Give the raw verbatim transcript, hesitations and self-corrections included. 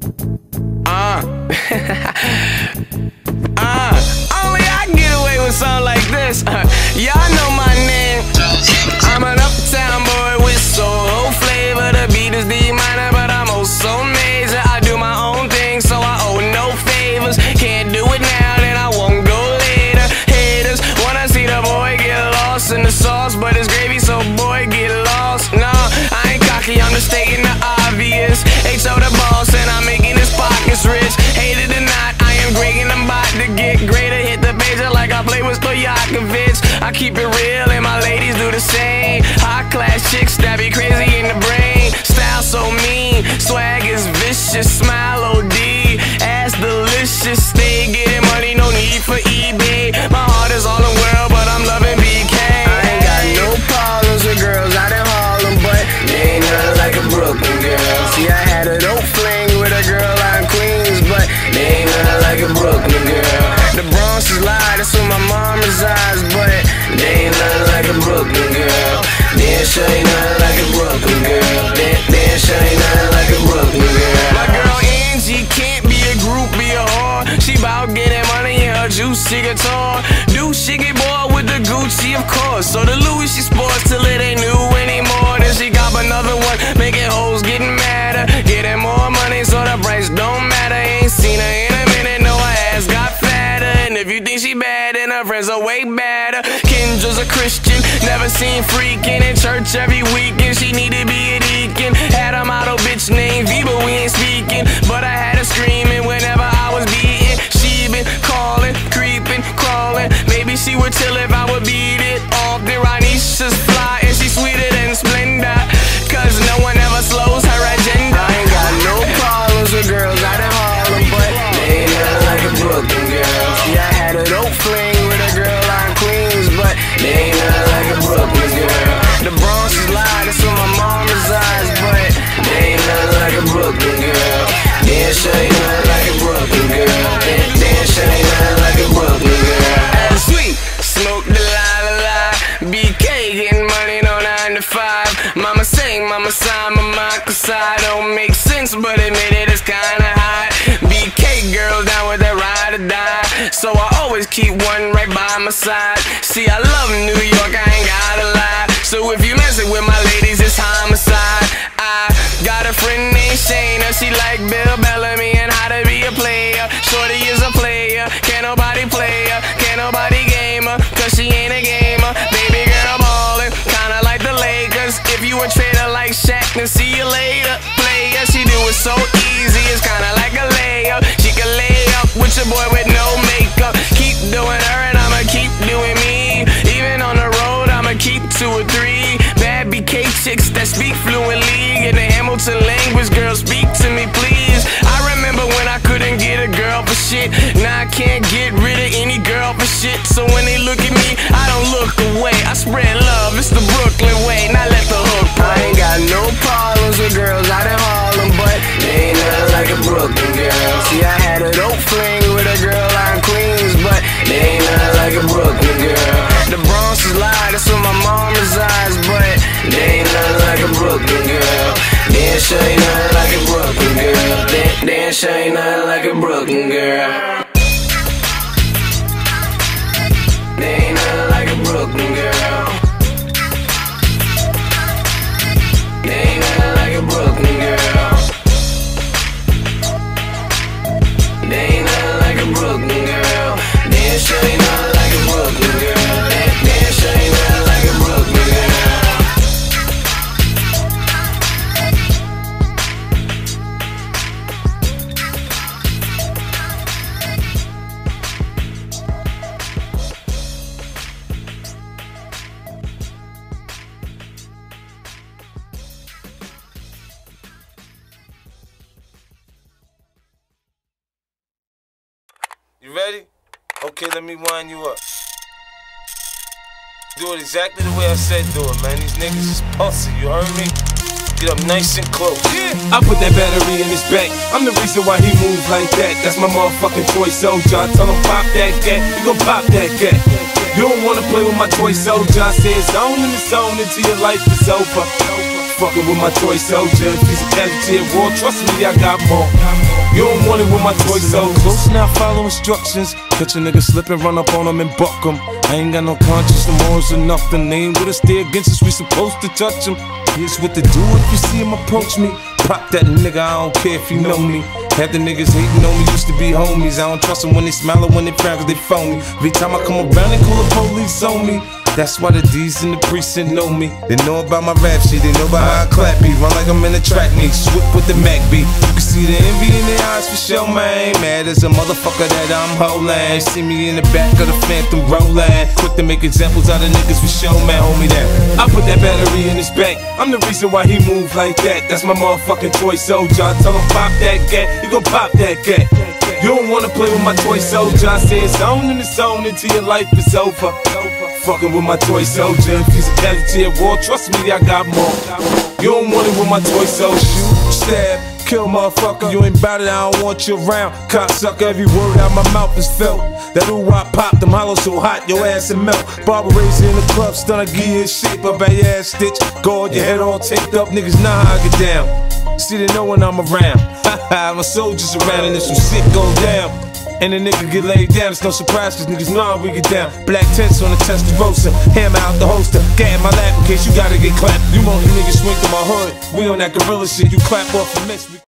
Uh. uh. Only I can get away with something like this. Uh, Y'all know my name. I'm an uptown boy with soul flavor. The beat is D minor, but I'm oh so major. I do my own thing, so I owe no favors. Can't do it now, then I won't go later. Haters wanna see the boy get lost in the sauce, but it's gravy, so boy get lost. Nah, I ain't cocky, I'm just stating the obvious. H O the boss, and I'm making his pockets rich. Hate it or not, I am great and I'm about to get greater. Hit the pager like I play with Stojakovic. I keep it real and my ladies do the same. High class chicks that be crazy in the brain. Style so mean, swag is vicious. Smile O D, ass delicious. Stay getting money, no need for eBay. My heart is all the world, but I'm loving B K. I ain't got no problems with girls out in Harlem, but they ain't nothing like a Brooklyn girl. See, I had a dope fling with a girl out in Queens, but they ain't nothing like a Brooklyn girl. The Bronx is live, that's where my mom resides, but they ain't nothing like a Brooklyn girl. They ain't sure ain't nothing like a Brooklyn girl. They, they ain't sure ain't nothing like a Brooklyn girl. My girl Angie can't be a group, be a whore. She bout getting money in her juicy guitar. Do she get bored with the Gucci, of course. So the Louis she sports till it ain't new anymore. Then she got another one, making hoes getting madder. Getting more money so the price don't matter. Ain't seen her in a minute, no her ass got fatter. And if you think she bad, then her friends are way badder. Kendra's a Christian, never seen freaking in church every weekend. She need to be a deacon. Had a model bitch named V, but we ain't speaking. But I had her screaming whenever I was beating. She been calling, creeping, crawling. Maybe she would chill if I would beat it off. Then Ranisha's fly and she's sweeter than Splenda, cause no one ever slows her agenda. I ain't got no problems with girls out in Harlem, but they ain't nothing like a Brooklyn girl. See, I had a dope fling with a girl out in Queens, but they ain't nothing like a Brooklyn girl. The Bronx is live, that's where my mom resides, but they ain't nothing like a Brooklyn girl. They ain't sure ain't nothing like a Brooklyn girl. They, they ain't sure ain't nothing like a Brooklyn girl. And sweet, smoke the la la la. B K getting money, no nine to five. Mama sing, mama sign, mama cause I don't make sense, but admit it, it's kinda hot. B K girls down with that ride or die, so I always keep one right by my side. See, I love New York, I ain't gotta lie. So if you messing with my ladies, it's homicide. I got a friend named Shayna, she like Bill Bellamy and how to be a player. Shorty is a player, can't nobody play her, can't nobody game her, cause she ain't a gamer. Baby girl ballin', kinda like the Lakers. If you a trader like Shaq, then see you later. Player, she do it so easy, it's kinda like a layup. She can lay up with your boy with no makeup. Keep doing her and I'ma keep doing me. Even on the road, I'ma keep two or three bad B K chicks that speak fluently in the Hamilton language. Girl, speak to me, please. I remember when I couldn't get a girl for shit. Now I can't get rid of any girl for shit. So when they look at me, I don't look away. I spread love, it's the Brooklyn way. Now let the hook play. I ain't got no problems with girls out in Harlem, but they ain't nothing like a Brooklyn girl. See, I had a dope fling with a girl out in Queens, but they ain't nothing like a Brooklyn girl. The Bronx is live, that's where my mom resides, but they ain't nothing like a Brooklyn girl. They ain't sure ain't nothing like a Brooklyn girl. They, they ain't sure ain't nothing like a Brooklyn girl. They ain't nothing like a Brooklyn girl. They ain't nothing like a Brooklyn girl. They ain't nothing like a Brooklyn girl. They ain't sure ain't nothing like a Brooklyn girl. They, they ain't sure ain't nothing like a Brooklyn girl. You ready? Okay, let me wind you up. Do it exactly the way I said do it, man. These niggas is pussy, you heard me? Get up nice and close. Yeah. I put that battery in his back. I'm the reason why he moves like that. That's my motherfucking toy soldier. I tell him pop that cat, he gon' pop that cat. You don't wanna play with my toy soldier. I say it's on in the zone until your life is over. Fucking with my toy soldier. If he's a casualty at war, trust me, I got more. You don't want it with my toy soldier. Close now, follow instructions. Catch a nigga slipping, run up on him and buck him. I ain't got no conscience, no morals or nothing. They ain't with us, stay against us, we supposed to touch him. Here's what to do if you see him approach me. Pop that nigga, I don't care if you know me. Half the niggas hating on me used to be homies. I don't trust them when they smile or when they frown cause they phony. Every time I come around they call the police on me. That's why the D's in the precinct know me. They know about my rap shit, they know about how I clap beat. Run like I'm in a track meet, swip with the Mac beat. You can see the envy in their eyes for sure, man. Mad as a motherfucker that I'm holding. See me in the back of the Phantom rolling. Quick to make examples out of niggas for sure, man. Hold me down. I put that battery in his back. I'm the reason why he move like that. That's my motherfucking toy soldier. I tell him pop that gat, he gon' pop that gat. You don't wanna play with my toy soldier. I say it's on and it's on until your life is over. Fucking with my toy soldier. If he's a casualty at war, trust me, I got more. You don't want it with my toy soldier. Shoot, stab, kill, motherfucker. You ain't bout it, I don't want you around. Cocksucker, every word out my mouth is felt. That ooh I pop, them hollows so hot, your ass will melt. Barbara Razor in the club, stun a gear in shape up at your ass stitch. Guard your head all taped up, niggas know how I get down. See they know when I'm around. My soldiers around and if some shit go down and the nigga get laid down, it's no surprise cause niggas know how we get down. Black tents on the Testarossa, hammer out the holster, gat in my lap in case you gotta get clapped. You want the niggas swing through my hood, we on that gorilla shit, you clap off and miss.